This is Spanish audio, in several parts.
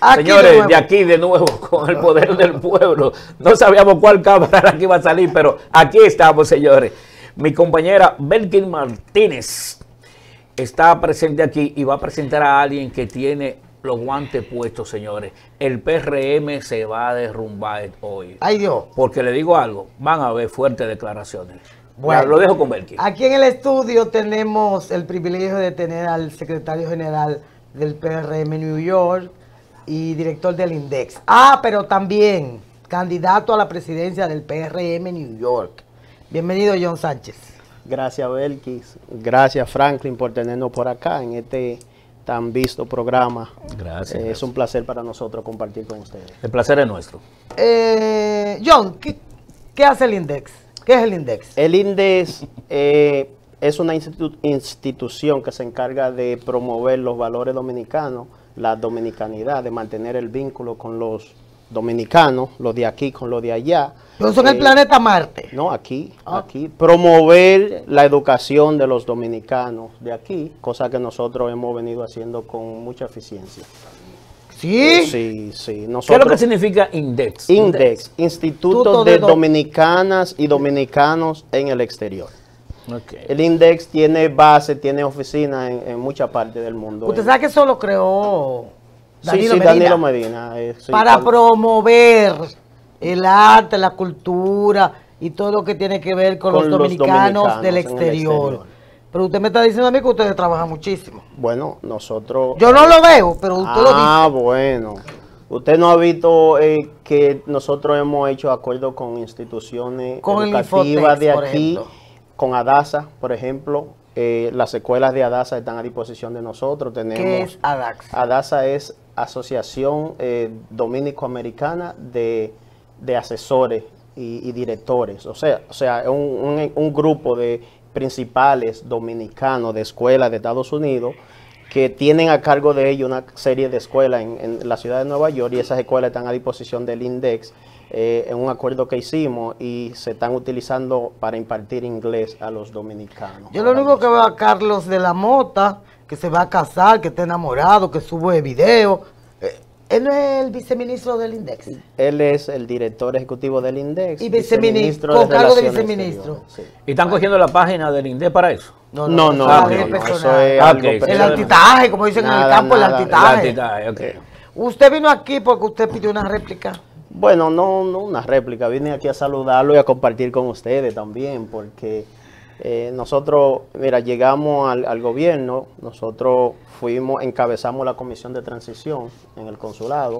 Señores, de aquí de nuevo, con el poder del pueblo. No sabíamos cuál cámara era que iba a salir, pero aquí estamos, señores. Mi compañera Belkin Martínez está presente aquí y va a presentar a alguien que tiene los guantes puestos, señores. El PRM se va a derrumbar hoy. Ay, Dios. Porque le digo algo, van a haber fuertes declaraciones. Bueno, ya, lo dejo con Belkin. Aquí en el estudio tenemos el privilegio de tener al secretario general del PRM New York y director del INDEX. Pero también candidato a la presidencia del PRM New York. Bienvenido, John Sánchez. Gracias, Belkis. Gracias, Franklin, por tenernos por acá en este tan visto programa. Gracias. Es un placer para nosotros compartir con ustedes. El placer es nuestro. John, ¿qué hace el INDEX? ¿Qué es el INDEX? El INDEX es una institución que se encarga de promover los valores dominicanos, la dominicanidad, de mantener el vínculo con los dominicanos, los de aquí con los de allá. ¿Entonces en el planeta Marte? No, aquí. Promover la educación de los dominicanos de aquí, cosa que nosotros hemos venido haciendo con mucha eficiencia. ¿Sí? Sí. ¿Qué es lo que significa INDEX? INDEX, Instituto de Dominicanas y Dominicanos en el Exterior. Okay. El INDEX tiene base, tiene oficina en muchas partes del mundo. ¿Usted sabe que eso lo creó Danilo Medina? Danilo Medina. Para promover el arte, la cultura y todo lo que tiene que ver con los dominicanos del exterior. Pero usted me está diciendo a mí que ustedes trabajan muchísimo. Bueno, nosotros... Yo no lo veo, pero usted lo dice. Bueno. Usted no ha visto que nosotros hemos hecho acuerdos con instituciones educativas de aquí, con ADASA, por ejemplo. Las escuelas de ADASA están a disposición de nosotros. ¿Qué es ADASA? ADASA es Asociación Dominico-Americana de Asesores y Directores. O sea es un grupo de principales dominicanos de escuelas de Estados Unidos que tienen a cargo de ellos una serie de escuelas en la ciudad de Nueva York, y esas escuelas están a disposición del INDEX en un acuerdo que hicimos, y se están utilizando para impartir inglés a los dominicanos. Yo lo único que veo a Carlos de la Mota, que se va a casar, que está enamorado, que sube video. ¿Él no es el viceministro del INDEX? Él es el director ejecutivo del INDEX. Y viceministro, con cargo de viceministro. Sí. ¿Y están cogiendo la página del INDEX para eso? No, eso es algo el altitaje, como dicen en el campo, el altitaje. Usted vino aquí porque usted pidió una réplica. Bueno, no una réplica, vine aquí a saludarlo y a compartir con ustedes también, porque nosotros, mira, llegamos al gobierno, nosotros encabezamos la comisión de transición en el consulado,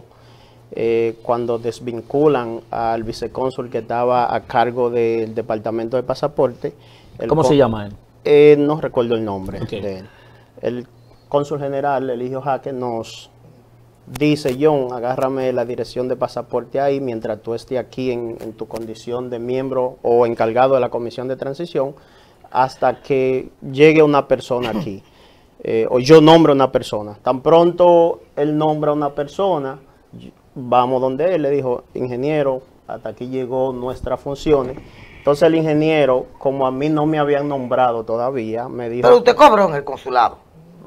cuando desvinculan al vicecónsul que estaba a cargo del departamento de pasaporte. ¿Cómo se llama él? No recuerdo el nombre de él. El cónsul general, Eligio Jaque, nos dice: John, agárrame la dirección de pasaporte ahí mientras tú estés aquí en tu condición de miembro o encargado de la comisión de transición, hasta que llegue una persona aquí, o yo nombro a una persona. Tan pronto él nombra a una persona, vamos donde él, le dijo: ingeniero, hasta aquí llegó nuestras funciones. Entonces el ingeniero, como a mí no me habían nombrado todavía, me dijo... ¿Pero usted cobró en el consulado?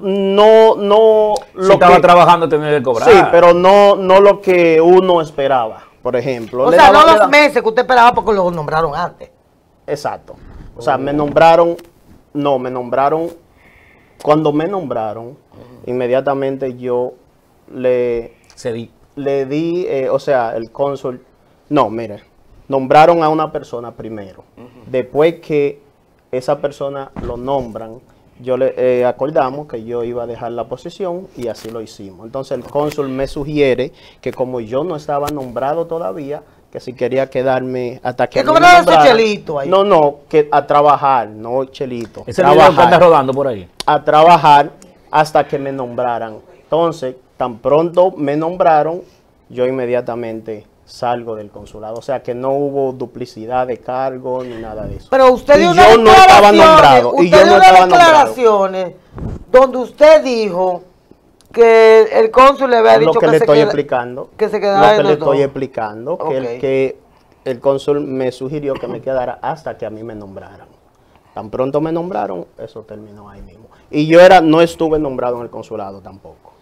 No si estaba trabajando tenía que cobrar. Sí, pero no lo que uno esperaba, por ejemplo. O sea, no los meses que usted esperaba porque lo nombraron antes. Exacto. O sea, me nombraron, cuando me nombraron, inmediatamente yo le di, o sea, el cónsul, nombraron a una persona primero. Después que esa persona lo nombran, yo le acordamos que yo iba a dejar la posición, y así lo hicimos. Entonces el cónsul me sugiere que, como yo no estaba nombrado todavía, que si quería quedarme hasta que... ¿Qué cobraba ese chelito ahí? No, que a trabajar, no chelito. Ese video que anda rodando por ahí. A trabajar hasta que me nombraran. Entonces, tan pronto me nombraron, yo inmediatamente salgo del consulado. O sea que no hubo duplicidad de cargo ni nada de eso. Pero usted dio yo no estaba nombrado. Y yo no estaba declaraciones donde usted dijo que el cónsul le había dicho que se quedara en los dos. Que el cónsul me sugirió que me quedara hasta que a mí me nombraran. Tan pronto me nombraron, eso terminó ahí mismo. Y yo no estuve nombrado en el consulado tampoco.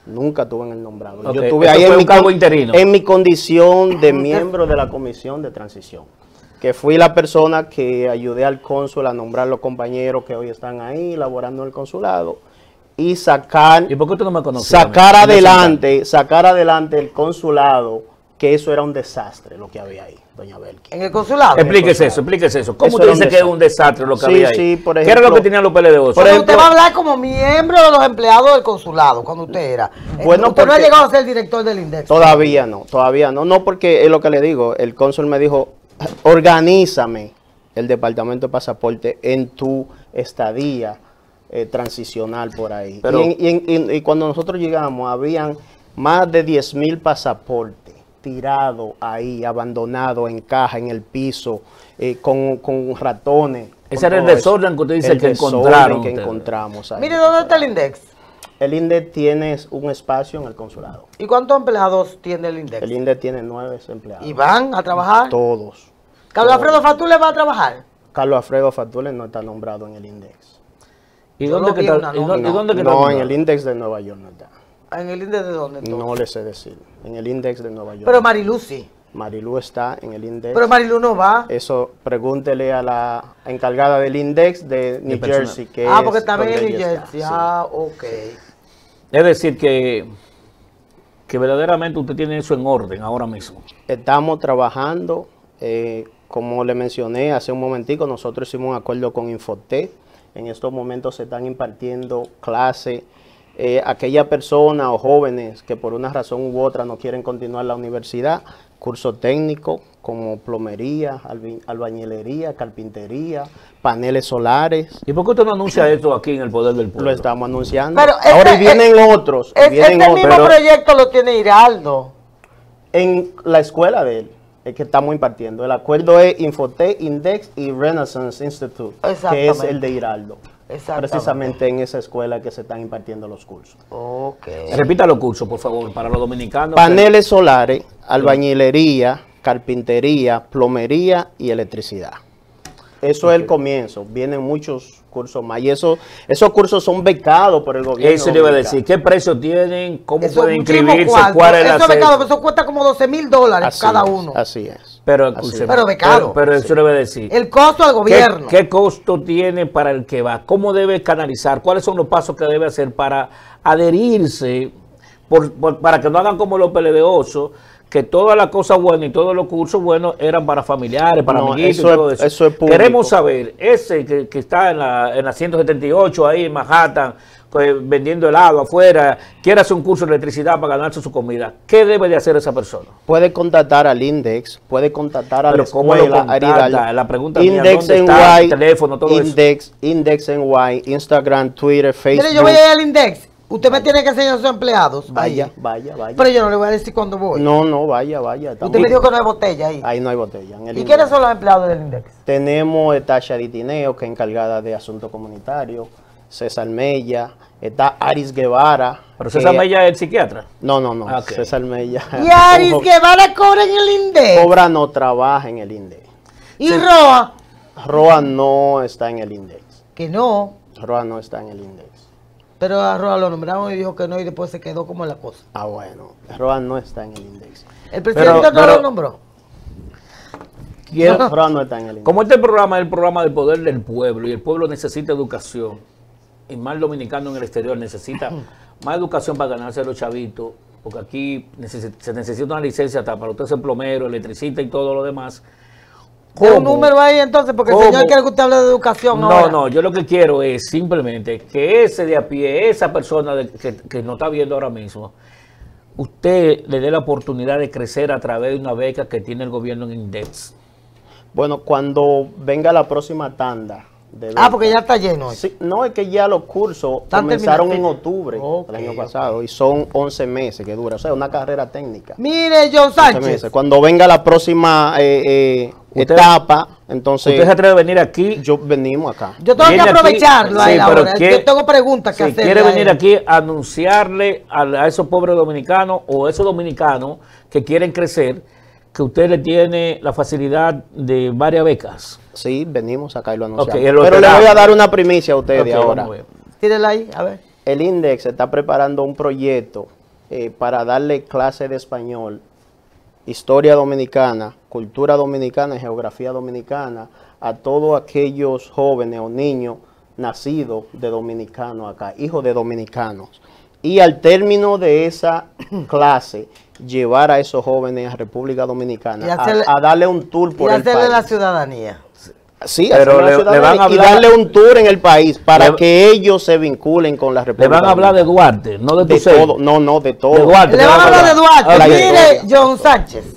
Nunca estuve en el nombrado. Ok, Yo estuve eso ahí fue en un cargo interino. en mi condición de miembro de la comisión de transición, que fui la persona que ayudé al cónsul a nombrar los compañeros que hoy están ahí laborando en el consulado y sacar, ¿Y por qué usted no me conoce a mí? sacar adelante el consulado, que eso era un desastre lo que había ahí, doña Belki. En el consulado. Explíquese eso. ¿Cómo Eso usted era un dice que es un desastre lo que Sí, había ahí? sí, por ¿Qué era lo ejemplo- que tenían los PLDOs? Por ejemplo- usted va a hablar como miembro de los empleados del consulado, cuando usted era. Bueno, usted no ha porque- llegado a ser director del INDEX. Todavía no. No, porque es lo que le digo. El cónsul me dijo, organízame el departamento de pasaporte en tu estadía transicional por ahí. Pero- y cuando nosotros llegamos, habían más de 10,000 pasaportes tirados ahí, abandonados en caja, en el piso, con ratones. Ese con era el todo eso. desorden que usted dice El que desorden encontraron que ustedes. encontramos ahí. Mire, ¿dónde está el INDEX? El INDE tiene un espacio en el consulado. ¿Y cuántos empleados tiene el INDEX? El INDE tiene 9 empleados. ¿Y van a trabajar? Todos. ¿Carlos Alfredo Fatule va a trabajar? Carlos Alfredo Fatule no está nombrado en el INDEX. ¿Y Yo dónde lo que vi está? una ¿Y nómina. dónde- y dónde que está No, en nombrado? el INDEX de Nueva York no está. ¿En el INDEX de dónde? entonces? No le sé decir. En el INDEX de Nueva York. Pero Marilu sí. Marilu está en el INDEX. Pero Marilu no va. Eso pregúntele a la encargada del INDEX de New personal. Jersey. Que Porque es también en donde New ella está. Jersey. Sí. Ah, ok. Es decir, que verdaderamente usted tiene eso en orden ahora mismo. Estamos trabajando, como le mencioné hace un momentico, nosotros hicimos un acuerdo con Infotec. En estos momentos se están impartiendo clases. Aquella persona o jóvenes que por una razón u otra no quieren continuar la universidad, curso técnico como plomería, albañilería, carpintería, paneles solares. ¿Y por qué usted no anuncia esto aquí en el Poder del Pueblo? Lo estamos anunciando. Pero Ahora este- vienen otros. Vienen Este otros. mismo proyecto lo tiene Hiraldo. En la escuela de él es que estamos impartiendo. El acuerdo es Infotec, Index y Renaissance Institute, que es Exactamente. el de Hiraldo. Exactamente. Precisamente en esa escuela que se están impartiendo los cursos. Ok. Repita los cursos, por favor, para los dominicanos. Paneles solares, albañilería, carpintería, plomería y electricidad. Eso es el comienzo. Vienen muchos cursos más. Y esos cursos son becados por el gobierno. Eso le iba a dominicano. decir. ¿Qué precio tienen? ¿Cómo Eso pueden muchísimo inscribirse? cuarto. ¿Cuál es Eso la es becado, eso cuesta como $12,000 Así cada es, uno. Así es. Pero, Así escúcheme, es. Pero becado. Pero eso le iba a decir. El costo al gobierno. ¿Qué costo tiene para el que va? ¿Cómo debe canalizar? ¿Cuáles son los pasos que debe hacer para adherirse? Para que no hagan como los PLDosos, que todas las cosas buenas y todos los cursos buenos eran para familiares, para No, amiguitos eso y todo es- eso. eso es público. Queremos saber, ese que está en la 178 ahí en Manhattan, vendiendo helado afuera, quiere hacer un curso de electricidad para ganarse su comida, ¿qué debe de hacer esa persona? Puede contactar al Index, puede contactar a Pero la ¿cómo lo escuela, a contacta? Hiraldo. La pregunta mía, Index ¿dónde está? NY, El teléfono, todo eso. Index NY, Instagram, Twitter, Facebook. Mire, yo voy a ir al INDEX. Usted me tiene que enseñar a sus empleados. Vaya, ahí. vaya, vaya. Pero yo no le voy a decir cuándo voy. No, vaya. estamos- Usted me dijo que no hay botella ahí. Ahí no hay botella. en el ¿Y Index. quiénes son los empleados del INDEX? Tenemos a Tasha Ditineo, que es encargada de asuntos comunitarios, César Mella, está Aris Guevara. Pero César que- Mella es el psiquiatra. No, Ah, ok. César Mella. Y Aris Guevara cobra en el INDEX. Cobra no trabaja en el Index. Y Roa, Roa no está en el Index. que no. Roa no está en el Index. Pero a Roa lo nombraron y dijo que no y después se quedó como la cosa. Ah, bueno. Roa no está en el Index. El presidente no pero- lo nombró. Quiero- Roa no está en el Index. Como este programa es el programa del poder del pueblo y el pueblo necesita educación, y más el dominicano en el exterior necesita más educación para ganarse los chavitos, porque aquí se necesita una licencia hasta para usted ser plomero, electricista y todo lo demás. ¿Tiene un ¿Cómo? número ahí entonces? Porque el ¿Cómo? señor quiere que usted hable de educación No, ahora. no, yo lo que quiero es simplemente que ese de a pie, esa persona que nos está viendo ahora mismo, usted le dé la oportunidad de crecer a través de una beca que tiene el gobierno en Index. Bueno, cuando venga la próxima tanda de Ah, porque ya está lleno. Sí, no, es que ya los cursos Están comenzaron en terminados. octubre Ok, del año pasado y son 11 meses que dura, o sea, una carrera técnica. Mire, John 11 Sánchez. meses. Cuando venga la próxima etapa, entonces Usted se atreve a venir aquí. yo venimos acá. Yo tengo que Viene aquí, aprovecharlo a sí, él pero ahora. que- Yo tengo preguntas que Si hacerle quiere a venir él. aquí a anunciarle a esos pobres dominicanos o a esos dominicanos que quieren crecer, que usted le tiene la facilidad de varias becas. Sí, venimos acá y lo anunciamos. Ok, lo Pero le esperamos. voy a dar una primicia a ustedes Ok, ahora. vamos a ver. Tírela ahí, a ver. El Index está preparando un proyecto para darle clase de español, historia dominicana, cultura dominicana y geografía dominicana a todos aquellos jóvenes o niños nacidos de dominicanos acá, hijos de dominicanos. Y al término de esa clase, llevar a esos jóvenes a República Dominicana a darle un tour por el país. Y hacerle la ciudadanía. Sí, pero le van a hablar, y darle un tour en el país para que ellos se vinculen con la República. Le van a hablar de Duarte, no de tu todo. No, de todo. De Duarte, le van a hablar de Duarte. Okay. Mire, John Sánchez,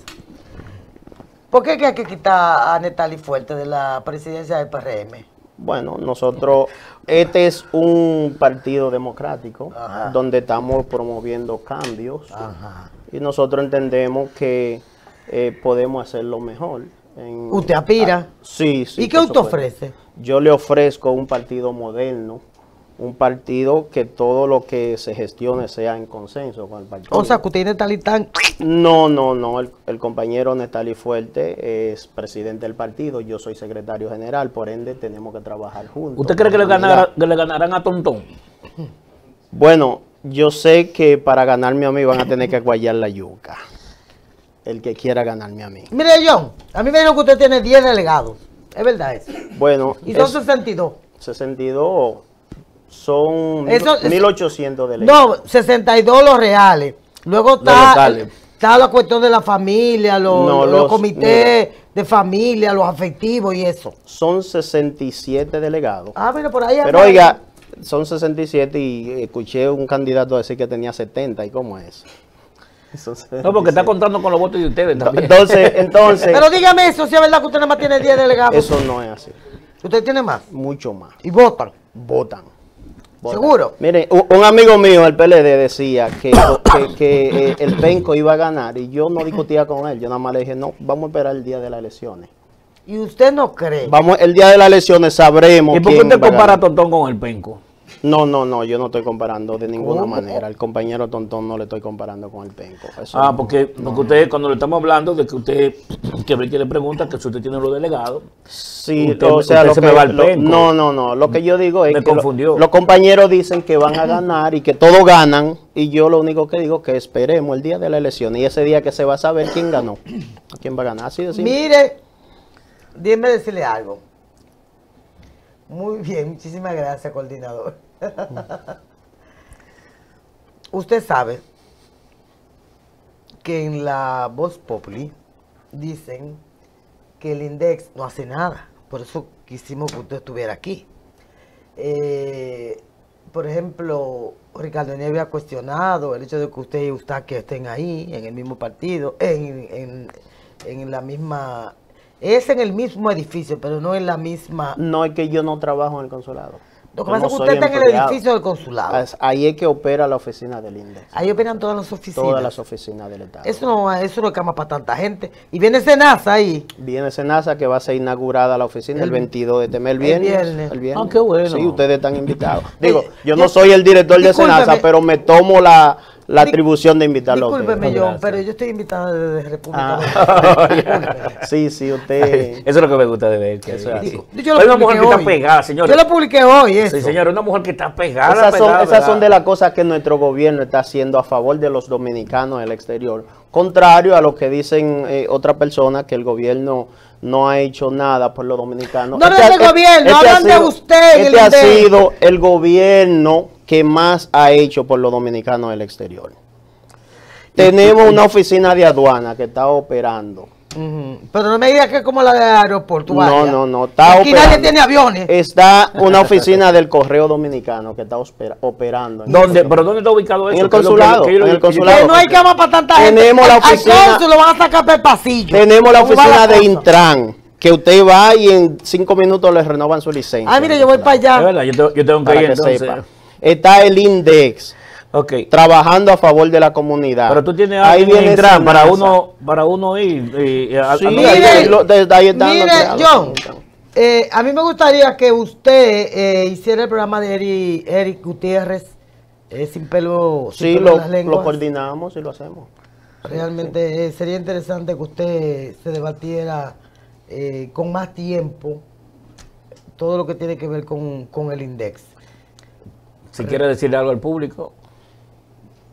¿por qué hay que quitar a Netali Fuerte de la presidencia del PRM? Bueno, nosotros, este es un partido democrático, ajá, donde estamos promoviendo cambios, ajá, y nosotros entendemos que podemos hacerlo mejor. ¿Usted aspira? Sí, sí. ¿Y qué usted ofrece? Yo le ofrezco un partido moderno, un partido que todo lo que se gestione sea en consenso con el partido. O sea, que usted y Netali están... No, el compañero Netali Fuerte es presidente del partido, yo soy secretario general, por ende tenemos que trabajar juntos. ¿Usted cree que le ganarán a Tontón? Bueno, yo sé que para ganarme a mí van a tener que aguayar la yuca. El que quiera ganarme a mí. Mire, John, a mí me dijeron que usted tiene 10 delegados. ¿Es verdad eso? Bueno. Y son 62. 62 son 1.800 delegados. No, 62 los reales. Luego está la cuestión de la familia, los comités de familia, los afectivos y eso. Son 67 delegados. Ah, mira, por ahí. Pero oiga, son 67 y escuché un candidato decir que tenía 70. ¿Y cómo es? No, porque está contando con los votos de ustedes también. Entonces. Pero dígame eso, si es verdad que usted nada más tiene 10 delegados. Eso no es así. ¿Usted tiene más? Mucho más. ¿Y votan? Votan. ¿Seguro? Mire, un amigo mío, el PLD, decía que el penco iba a ganar y yo no discutía con él. Yo nada más le dije, no, vamos a esperar el día de las elecciones. ¿Y usted no cree? Vamos, el día de las elecciones sabremos. ¿Y por qué usted compara a Tontón con el penco? No, yo no estoy comparando de ninguna manera. El compañero Tontón no le estoy comparando con el penco. Eso porque usted, cuando le estamos hablando de que usted, que le pregunta que si usted tiene los delegados. Sí, o sea, lo que me va el penco. No, lo que yo digo es que los compañeros dicen que van a ganar y que todos ganan, y yo lo único que digo es que esperemos el día de la elección y ese día que se va a saber quién ganó, quién va a ganar. Así de simple. Mire, déjeme decirle algo. Muy bien, muchísimas gracias, coordinador. Usted sabe que en la Voz Populi dicen que el INDEX no hace nada. Por eso quisimos que usted estuviera aquí. Por ejemplo, Ricardo Nieves ha cuestionado el hecho de que usted y Eustaquio estén ahí, en el mismo partido, en la misma... Es en el mismo edificio, pero no en la misma... No, es que yo no trabajo en el consulado. Lo que pasa es que usted está en el edificio del consulado. Ahí es que opera la oficina del INDEX. Ahí operan todas las oficinas. Todas las oficinas del Estado. Eso no es cama para tanta gente. Y viene Senasa ahí. Viene Senasa, que va a ser inaugurada la oficina el 22 de este mes, el viernes. Ah, qué bueno. Sí, ustedes están invitados. Digo, yo no soy el director de Senasa, pero me tomo la atribución de invitarlo a ustedes. Discúlpeme, John, pero yo estoy invitada desde República Dominicana. Sí, usted... Eso es lo que me gusta de ver. Que Hay una mujer que está pegada, señores. Yo lo publiqué hoy, eso. Sí, señor, una mujer que está pegada. Esas son de las cosas que nuestro gobierno está haciendo a favor de los dominicanos en el exterior. Contrario a lo que dicen otras personas, que el gobierno no ha hecho nada por los dominicanos. No es el gobierno, hablan de usted. Este ha sido el gobierno que más ha hecho por los dominicanos del exterior. Tenemos una oficina de aduana que está operando. Pero no me digas que es como la de aeropuerto. No, está aquí operando. nadie tiene aviones. Está una oficina del Correo Dominicano que está operando. ¿Pero dónde está ubicado eso? En el consulado. En el consulado. Que no hay cama para tanta gente. Tenemos la oficina. Al lo van a sacar por el pasillo. Tenemos la oficina de Intran, que usted va y en 5 minutos le renovan su licencia. Mire, yo voy para allá. Es verdad, yo tengo que ir entonces. Sepa. Está el INDEX. Okay. Trabajando a favor de la comunidad. Pero tú tienes ahí viene entrar para uno ir. Sí, mire, John, a mí me gustaría que usted hiciera el programa de Eric Gutiérrez, sin pelo, sin pelo en las lenguas. Lo coordinamos y lo hacemos. Realmente sería interesante que usted se debatiera con más tiempo todo lo que tiene que ver con el INDEX. Si quiere decirle algo al público.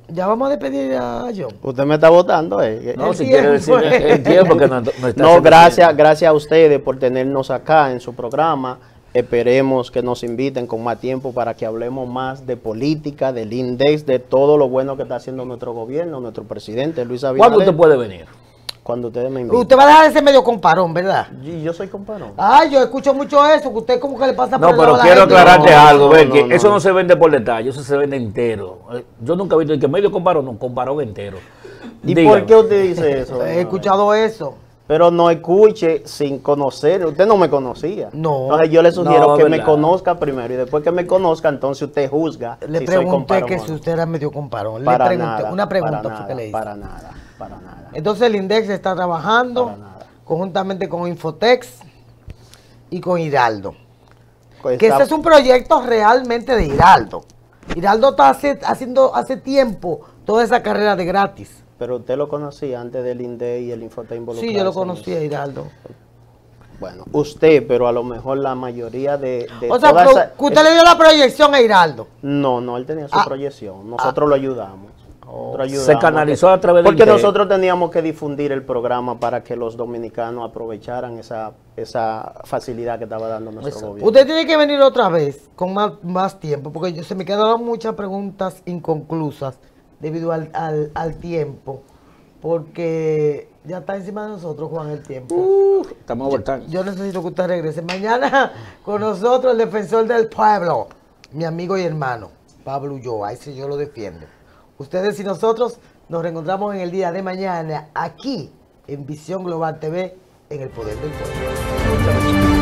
Ya vamos a despedir a John. Usted me está votando, No, El si quiere decir tiempo. el tiempo que no está No, haciendo gracias, tiempo. gracias a ustedes por tenernos acá en su programa. Esperemos que nos inviten con más tiempo para que hablemos más de política, del INDEX, de todo lo bueno que está haciendo nuestro gobierno, nuestro presidente Luis Abinader. ¿Cuándo usted puede venir? Cuando ustedes me inviten. Usted va a dejar ese medio comparón, ¿verdad? Yo soy comparón. Ah, yo escucho mucho eso, que usted como que le pasa No, el lado pero a la quiero gente. aclararte No, algo, no, ve, no, que no, eso no. no se vende por detalle, eso se vende entero. Yo nunca he visto que medio comparón, no, comparón entero. ¿Y Dígame. por qué usted dice eso? He escuchado eso. Pero no escuche sin conocer. Usted no me conocía. No. Entonces yo le sugiero No, que me verdad. conozca primero y después que me conozca, entonces usted juzga Le si soy pregunté comparón que o si no. usted era medio comparón. Le Para pregunté, nada, una pregunta para fue que nada, le hice. para nada, para nada. Entonces el INDEX está trabajando Para nada. conjuntamente con Infotex y con Hiraldo. Pues Que está- ese es un proyecto realmente de Hiraldo. Hiraldo está haciendo hace tiempo toda esa carrera de gratis. Pero usted lo conocía antes del INDE y el Infotec involucrado. Sí, yo lo conocía, Hiraldo. Bueno, usted, pero a lo mejor la mayoría de O sea, toda que esa- usted le dio la proyección a Hiraldo. No, él tenía su Ah. proyección. Nosotros lo ayudamos. Nosotros Se ayudamos. canalizó a través del Porque INDEC. nosotros teníamos que difundir el programa para que los dominicanos aprovecharan esa facilidad que estaba dando nuestro Exacto. gobierno. Usted tiene que venir otra vez con más tiempo, porque se me quedaron muchas preguntas inconclusas debido al tiempo, porque ya está encima de nosotros, Juan, el tiempo. Estamos voltando. Yo necesito que usted regrese. Mañana con nosotros el defensor del pueblo, mi amigo y hermano, Pablo Ulloa, ese yo lo defiendo. Ustedes y nosotros nos reencontramos en el día de mañana aquí en Visión Global TV en el Poder del Pueblo. Muchas gracias.